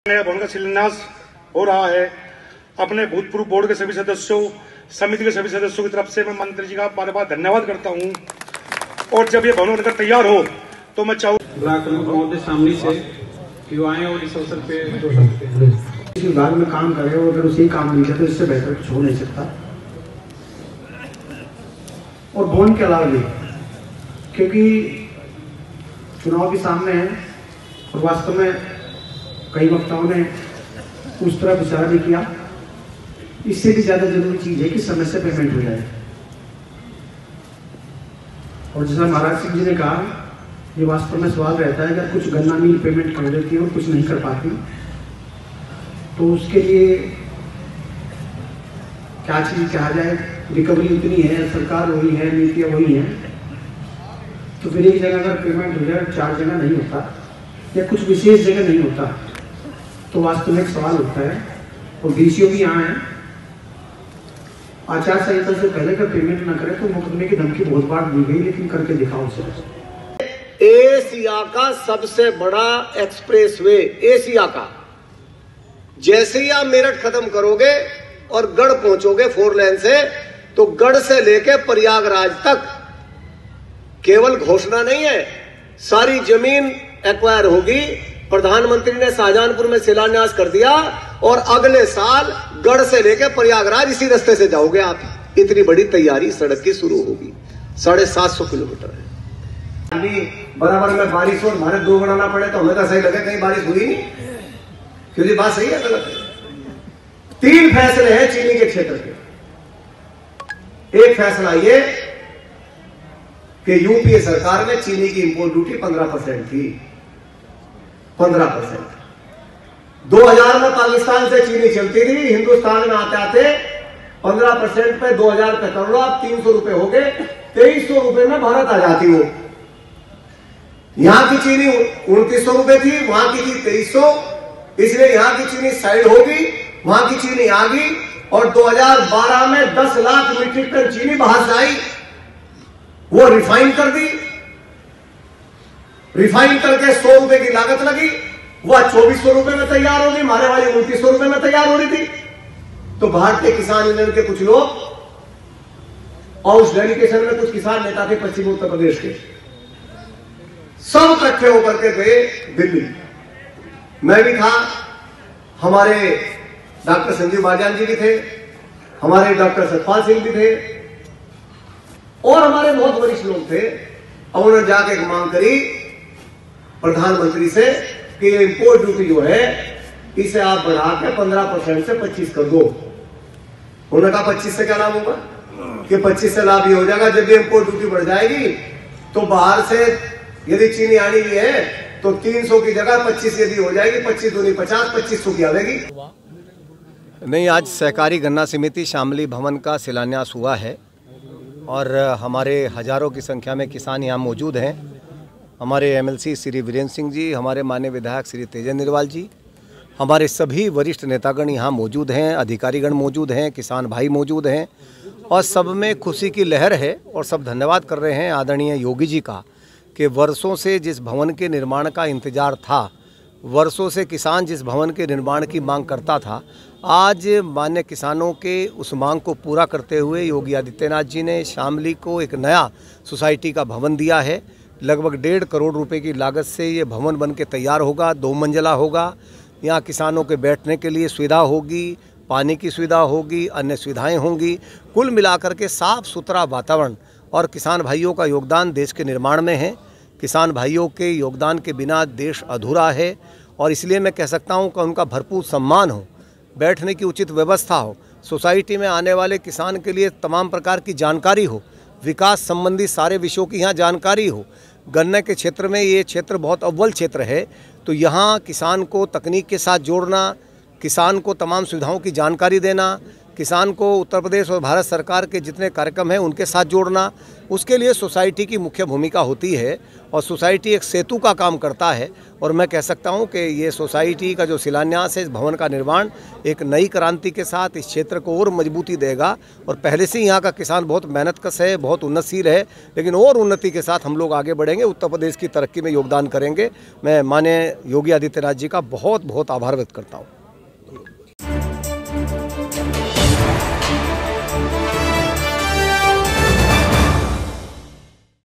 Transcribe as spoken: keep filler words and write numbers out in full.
नया भवन का शिलान्यास हो रहा है। अपने भूतपूर्व बोर्ड के सभी सदस्यों, समिति के सभी सदस्यों की तरफ से मैं मंत्री जी का बार बार धन्यवाद करता हूं। और जब ये भवन बनकर तैयार हो तो मैं चाहूँ ब्लॉक प्रमुख महोदय सामने से क्यों आए और इस अवसर पे जो सकते हैं इस विभाग में काम करे और अगर उसे काम नहीं करते तो इससे बेहतर कुछ हो नहीं सकता। और भवन के अलावा भी क्योंकि चुनाव भी सामने है और वास्तव में कई वक्ताओं ने उस तरह विचार नहीं किया। इससे भी ज्यादा जरूरी चीज है कि समय से पेमेंट हो जाए। और जैसा महाराज सिंह जी ने कहा, ये वास्तव में सवाल रहता है अगर कुछ गन्ना मिल पेमेंट कर देती है और कुछ नहीं कर पाती तो उसके लिए क्या चीज कहा जाए। रिकवरी इतनी है, सरकार वही है, नीतियां वही हैं, तो फिर एक जगह अगर पेमेंट हो जाए, चार जगह नहीं होता या कुछ विशेष जगह नहीं होता तो वास्तव में एक सवाल उठता है। और डीसीओ भी यहाँ है, आचार संहिता से पहले अगर पेमेंट ना करे तो मुकदमे की धमकी बहुत बार दी गई, लेकिन करके दिखाओ उसे। एशिया का सबसे बड़ा एक्सप्रेसवे, एशिया का। जैसे ही आप मेरठ खत्म करोगे और गढ़ पहुंचोगे फोर लेन से, तो गढ़ से लेके प्रयागराज तक केवल घोषणा नहीं है, सारी जमीन एक्वायर होगी। प्रधानमंत्री ने शाहजहांपुर में शिलान्यास कर दिया और अगले साल गढ़ से लेकर प्रयागराज इसी रास्ते से जाओगे आप। इतनी बड़ी तैयारी सड़क की शुरू होगी। साढ़े सात सौ किलोमीटर है। बराबर में बारिश हो, भारत दो बनाना पड़े तो हमें तो सही लगे कहीं बारिश हुई नहीं, क्योंकि बात सही है गलत है। तीन फैसले हैं चीनी के क्षेत्र के। एक फैसला ये कि यूपीए सरकार में चीनी की इंपोर्ट ड्यूटी पंद्रह परसेंट थी, पंद्रह परसेंट। दो हजार में पाकिस्तान से चीनी चलती थी, हिंदुस्तान में आते आते पंद्रह परसेंट पे दो हजार पे कर लो आप, तीन सौ रुपए हो गए, तेईस सौ रुपए में भारत आ जाती हो। यहां की चीनी उनतीस सौ रुपए थी, वहां की थी तेईस सौ, इसलिए यहां की चीनी साइड होगी, वहां की चीनी आ गई। और दो हजार बारह में दस लाख मीट्रिक टन चीनी बाहर से आई, वो रिफाइन कर दी। रिफाइन करके सौ रुपए की लागत लगी, वह चौबीस सौ रुपए में तैयार होगी, हमारे वाली उनतीस सौ रुपए में तैयार हो रही थी। तो भारतीय किसान यूनियन के कुछ लोग और उस डेलीगेशन में कुछ किसान नेता थे पश्चिमी उत्तर प्रदेश के, सब इकट्ठे होकर के गए दिल्ली। मैं भी था, हमारे डॉक्टर संजीव बाजान जी भी थे, हमारे डॉक्टर सतपाल सिंह भी थे और हमारे बहुत वरिष्ठ लोग थे। और उन्होंने जाके एक मांग करी प्रधानमंत्री से कि ये इंपोर्ट ड्यूटी जो है इसे आप बढ़ा के पंद्रह परसेंट से पच्चीस कर दो। उन्होंने कहा पच्चीस से क्या लाभ होगा, कि पच्चीस से लाभ ये हो जाएगा जब ये इंपोर्ट ड्यूटी बढ़ जाएगी तो बाहर से यदि चीनी आनी भी है तो तीन सौ की जगह पच्चीस यदि हो जाएगी, पच्चीस दूनी पचास, पच्चीस सौ की आएगी। नहीं, आज सहकारी गन्ना समिति शामली भवन का शिलान्यास हुआ है और हमारे हजारों की संख्या में किसान यहाँ मौजूद हैं। हमारे एमएलसी श्री वीरेंद्र सिंह जी, हमारे माननीय विधायक श्री तेजेंद्र निर्वाल जी, हमारे सभी वरिष्ठ नेतागण यहाँ मौजूद हैं, अधिकारीगण मौजूद हैं, किसान भाई मौजूद हैं और सब में खुशी की लहर है। और सब धन्यवाद कर रहे हैं आदरणीय योगी जी का कि वर्षों से जिस भवन के निर्माण का इंतजार था, वर्षों से किसान जिस भवन के निर्माण की मांग करता था, आज मान्य किसानों के उस मांग को पूरा करते हुए योगी आदित्यनाथ जी ने शामली को एक नया सोसाइटी का भवन दिया है। लगभग डेढ़ करोड़ रुपए की लागत से ये भवन बन के तैयार होगा, दो मंजिला होगा। यहाँ किसानों के बैठने के लिए सुविधा होगी, पानी की सुविधा होगी, अन्य सुविधाएं होंगी। कुल मिलाकर के साफ सुथरा वातावरण और किसान भाइयों का योगदान देश के निर्माण में है। किसान भाइयों के योगदान के बिना देश अधूरा है और इसलिए मैं कह सकता हूँ कि उनका भरपूर सम्मान हो, बैठने की उचित व्यवस्था हो, सोसाइटी में आने वाले किसान के लिए तमाम प्रकार की जानकारी हो, विकास संबंधी सारे विषयों की यहाँ जानकारी हो। गन्ने के क्षेत्र में ये क्षेत्र बहुत अव्वल क्षेत्र है, तो यहाँ किसान को तकनीक के साथ जोड़ना, किसान को तमाम सुविधाओं की जानकारी देना, किसान को उत्तर प्रदेश और भारत सरकार के जितने कार्यक्रम हैं उनके साथ जोड़ना, उसके लिए सोसाइटी की मुख्य भूमिका होती है और सोसाइटी एक सेतु का काम करता है। और मैं कह सकता हूं कि ये सोसाइटी का जो शिलान्यास है, इस भवन का निर्माण एक नई क्रांति के साथ इस क्षेत्र को और मजबूती देगा। और पहले से ही यहाँ का किसान बहुत मेहनतकश है, बहुत उन्नतशील है, लेकिन और उन्नति के साथ हम लोग आगे बढ़ेंगे, उत्तर प्रदेश की तरक्की में योगदान करेंगे। मैं माननीय योगी आदित्यनाथ जी का बहुत बहुत आभार व्यक्त करता हूँ।